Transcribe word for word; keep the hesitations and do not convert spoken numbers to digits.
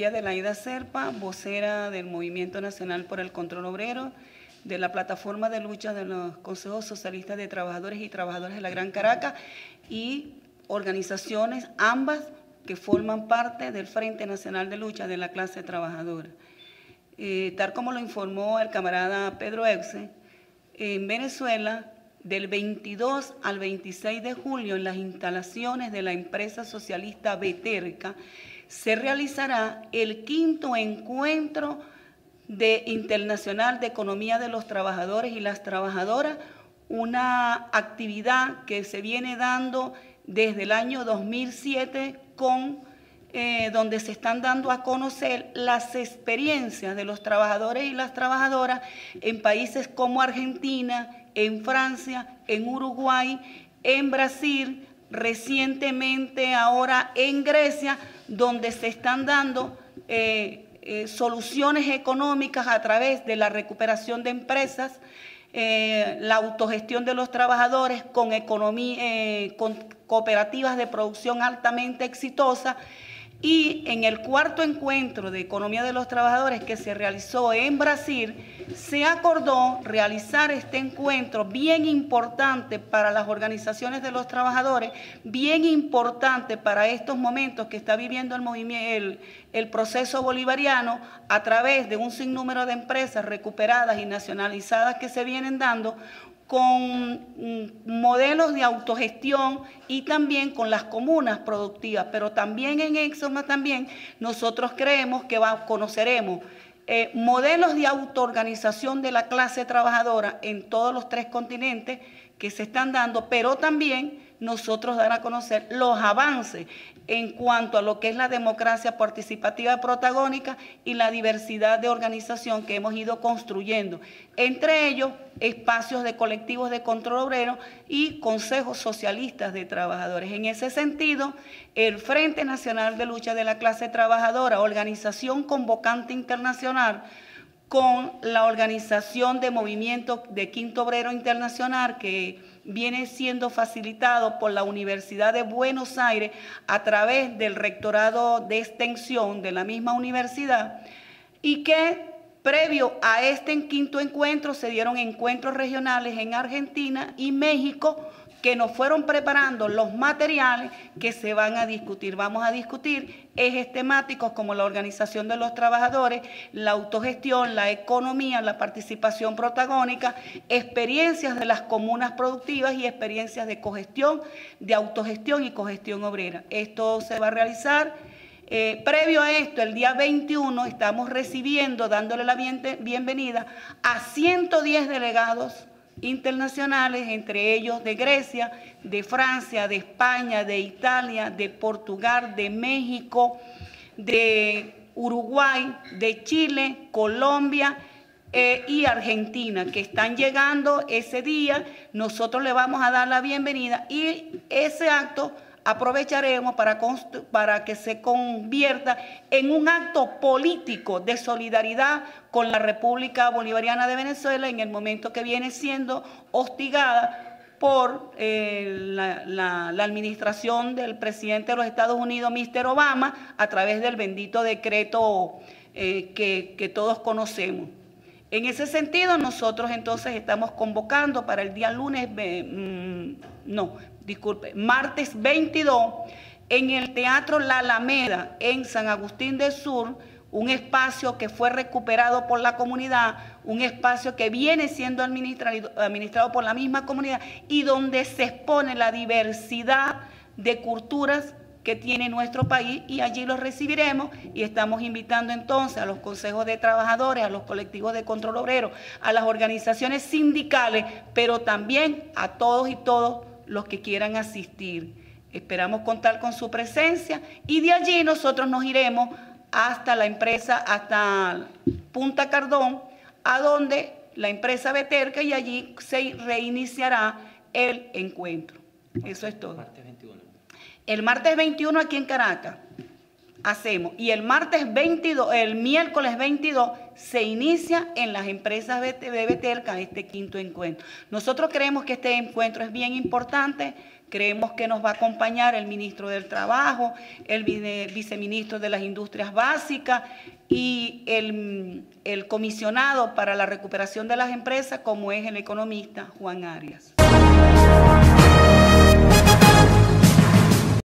María Adelaida Serpa, vocera del Movimiento Nacional por el Control Obrero, de la plataforma de lucha de los consejos socialistas de trabajadores y trabajadoras de la Gran Caracas y organizaciones, ambas, que forman parte del Frente Nacional de Lucha de la Clase Trabajadora. Eh, tal como lo informó el camarada Pedro Euce, en Venezuela, del veintidós al veintiséis de julio, en las instalaciones de la empresa socialista Beterca, se realizará el quinto encuentro de internacional de economía de los trabajadores y las trabajadoras, una actividad que se viene dando desde el año dos mil siete, con, eh, donde se están dando a conocer las experiencias de los trabajadores y las trabajadoras en países como Argentina, en Francia, en Uruguay, en Brasil, recientemente ahora en Grecia, donde se están dando eh, eh, soluciones económicas a través de la recuperación de empresas, eh, la autogestión de los trabajadores con, economía, eh, con cooperativas de producción altamente exitosas. Y en el cuarto encuentro de economía de los trabajadores que se realizó en Brasil, se acordó realizar este encuentro bien importante para las organizaciones de los trabajadores, bien importante para estos momentos que está viviendo el, movimiento, el, el proceso bolivariano, a través de un sinnúmero de empresas recuperadas y nacionalizadas que se vienen dando, con modelos de autogestión y también con las comunas productivas, pero también en Exoma también nosotros creemos que va, conoceremos eh, modelos de autoorganización de la clase trabajadora en todos los tres continentes que se están dando, pero también nosotros dar a conocer los avances en cuanto a lo que es la democracia participativa protagónica y la diversidad de organización que hemos ido construyendo. Entre ellos, espacios de colectivos de control obrero y consejos socialistas de trabajadores. En ese sentido, el Frente Nacional de Lucha de la Clase Trabajadora, organización convocante internacional, con la organización de Movimiento de Quinto Obrero Internacional, que viene siendo facilitado por la Universidad de Buenos Aires a través del Rectorado de Extensión de la misma universidad, y que previo a este quinto encuentro se dieron encuentros regionales en Argentina y México, que nos fueron preparando los materiales que se van a discutir. Vamos a discutir ejes temáticos como la organización de los trabajadores, la autogestión, la economía, la participación protagónica, experiencias de las comunas productivas y experiencias de cogestión, de autogestión y cogestión obrera. Esto se va a realizar. Eh, previo a esto, el día veintiuno, estamos recibiendo, dándole la bien, bienvenida a ciento diez delegados internacionales, entre ellos de Grecia, de Francia, de España, de Italia, de Portugal, de México, de Uruguay, de Chile, Colombia eh, y Argentina, que están llegando ese día. Nosotros le vamos a dar la bienvenida y ese acto aprovecharemos para, para que se convierta en un acto político de solidaridad con la República Bolivariana de Venezuela en el momento que viene siendo hostigada por eh, la, la, la administración del presidente de los Estados Unidos, mister Obama, a través del bendito decreto eh, que, que todos conocemos. En ese sentido, nosotros entonces estamos convocando para el día lunes, eh, mmm, no, disculpe, martes veintidós, en el Teatro La Alameda, en San Agustín del Sur, un espacio que fue recuperado por la comunidad, un espacio que viene siendo administrado, administrado por la misma comunidad y donde se expone la diversidad de culturas que tiene nuestro país, y allí los recibiremos, y estamos invitando entonces a los consejos de trabajadores, a los colectivos de control obrero, a las organizaciones sindicales, pero también a todos y todos los que quieran asistir. Esperamos contar con su presencia y de allí nosotros nos iremos hasta la empresa, hasta Punta Cardón, a donde la empresa Beterca, y allí se reiniciará el encuentro. Eso es todo. Martes veintiuno. El martes veintiuno aquí en Caracas hacemos, y el martes veintidós, el miércoles veintidós se inicia en las empresas de Beterca este quinto encuentro. Nosotros creemos que este encuentro es bien importante, Creemos que nos va a acompañar el ministro del Trabajo, el viceministro de las Industrias Básicas y el, el comisionado para la recuperación de las empresas, como es el economista Juan Arias.